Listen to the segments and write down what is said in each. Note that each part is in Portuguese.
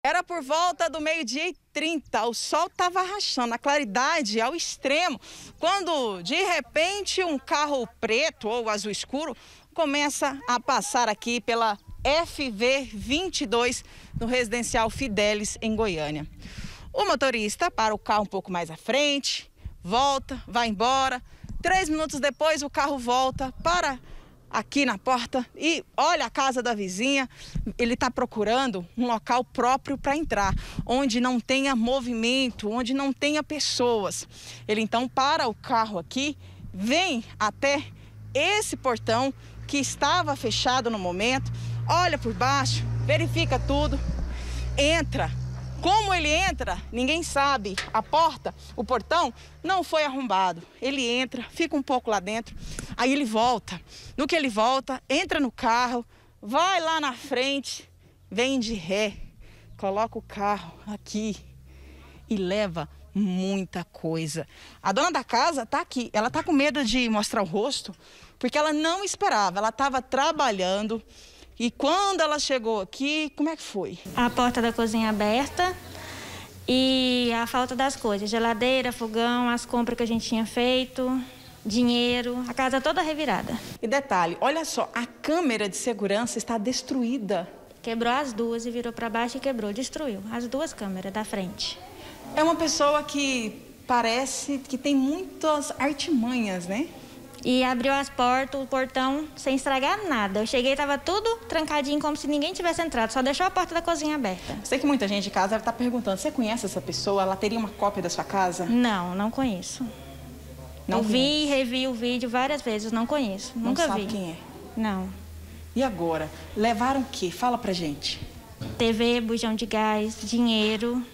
Era por volta do 12h30, o sol estava rachando, a claridade ao extremo, quando de repente um carro preto ou azul escuro começa a passar aqui pela FV22 no residencial Fidelis, em Goiânia. O motorista para o carro um pouco mais à frente, volta, vai embora. 3 minutos depois o carro volta para aqui na porta e olha a casa da vizinha. Ele está procurando um local próprio para entrar, onde não tenha movimento, onde não tenha pessoas. Ele então para o carro aqui, vem até esse portão que estava fechado no momento, olha por baixo, verifica tudo, entra. Como ele entra, ninguém sabe. A porta, o portão, não foi arrombado. Ele entra, fica um pouco lá dentro, aí ele volta. No que ele volta, entra no carro, vai lá na frente, vem de ré, coloca o carro aqui e leva muita coisa. A dona da casa está aqui, ela está com medo de mostrar o rosto, porque ela não esperava, ela estava trabalhando. E quando ela chegou aqui, como é que foi? A porta da cozinha aberta e a falta das coisas. Geladeira, fogão, as compras que a gente tinha feito, dinheiro, a casa toda revirada. E detalhe, olha só, a câmera de segurança está destruída. Quebrou as duas e virou para baixo e quebrou, destruiu as duas câmeras da frente. É uma pessoa que parece que tem muitas artimanhas, né? E abriu as portas, o portão, sem estragar nada. Eu cheguei e estava tudo trancadinho, como se ninguém tivesse entrado. Só deixou a porta da cozinha aberta. Sei que muita gente de casa está perguntando, você conhece essa pessoa? Ela teria uma cópia da sua casa? Não, não conheço. Não eu vi e revi o vídeo várias vezes, não conheço. Nunca vi. Não sabe quem é? Não. E agora? Levaram o quê? Fala pra gente. TV, bujão de gás, dinheiro.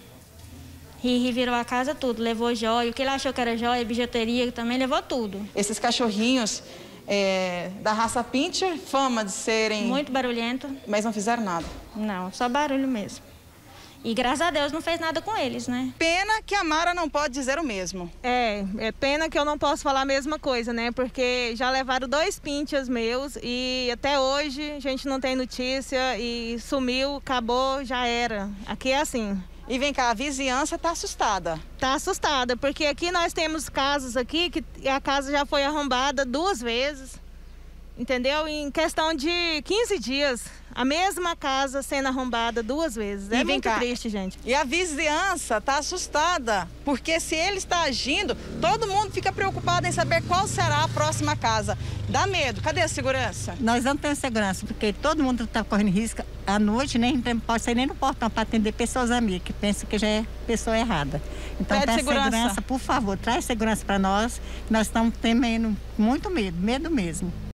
E virou a casa tudo, levou joia, o que ele achou que era joia, bijuteria, também levou tudo. Esses cachorrinhos da raça Pinscher, fama de serem... Muito barulhento. Mas não fizeram nada? Não, só barulho mesmo. E graças a Deus não fez nada com eles, né? Pena que a Mara não pode dizer o mesmo. É pena que eu não posso falar a mesma coisa, né? Porque já levaram 2 pinchers meus e até hoje a gente não tem notícia e sumiu, acabou, já era. Aqui é assim. E vem cá, a vizinhança está assustada. Está assustada, porque aqui nós temos casas aqui que a casa já foi arrombada 2 vezes, entendeu? Em questão de 15 dias, a mesma casa sendo arrombada 2 vezes. É muito triste, gente. E a vizinhança está assustada, porque se ele está agindo, todo mundo fica preocupado em saber qual será a próxima casa. Dá medo. Cadê a segurança? Nós não temos segurança, porque todo mundo está correndo risco à noite, nem pode sair nem no portão para atender pessoas amigas, que pensam que já é pessoa errada. Então, traz segurança, por favor, traz segurança para nós. Nós estamos temendo muito medo mesmo.